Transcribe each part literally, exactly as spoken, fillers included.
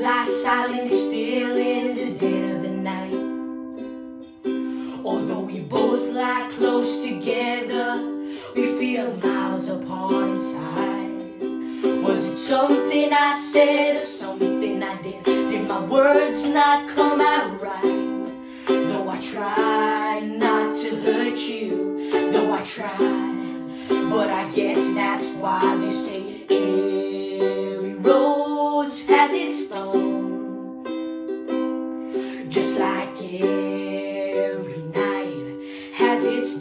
lie silent still in the dead of the night. Although we both lie close together, we feel miles apart inside. Was it something I said or something I did? Did my words not come out right? Though I tried not to hurt you, though I tried, but I guess that's why they say every rose has its thorn. Just like every night has its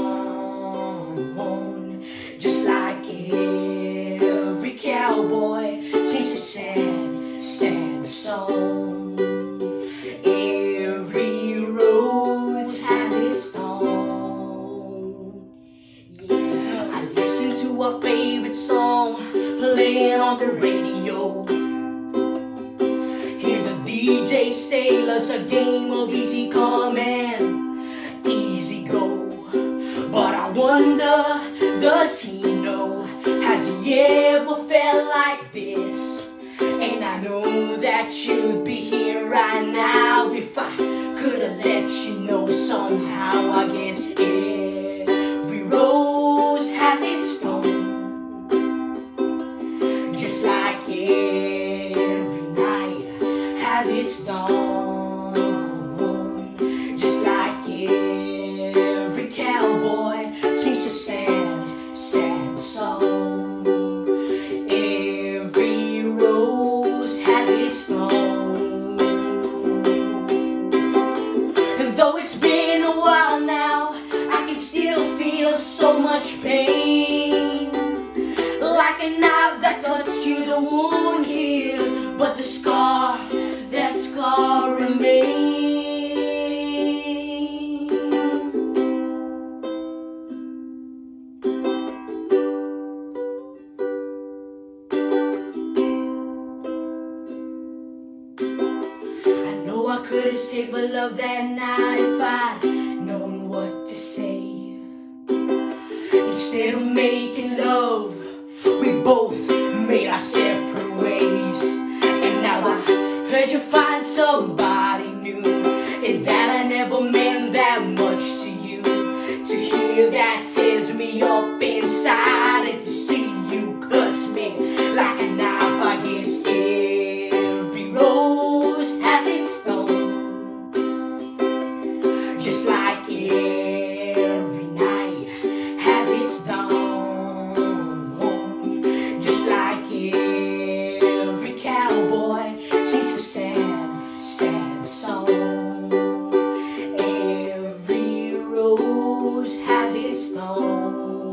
dawn. Just like every cowboy sings a sad, sad song. Every rose has its thorn. Yeah. I listen to our favorite song playing on the radio. Hear the D J say it's a game of easy come and easy go. But I wonder, does he know? Has he ever felt like this? And I know that you'd be here right now if I could have let you know somehow. I guess every rose has its thorn. Just like every night has its dawn. Just like every cowboy sings a sad, sad song. Every rose has its thorn. And though it's been a while now, I can still feel so much pain. Like a knife that cuts you, the wound heals, but the scar, that scar remains. I know I could have saved my love that night if I'd known what to say. Instead of making love, we both made our separate ways. And now I heard you find somebody new, and that I never meant that much to you. To hear that tears me up inside, and to see you cuts me like a knife. I guess every rose has its thorn. Just like every night has its dawn. Just like every cowboy sings a sad, sad song. Every rose has its thorn.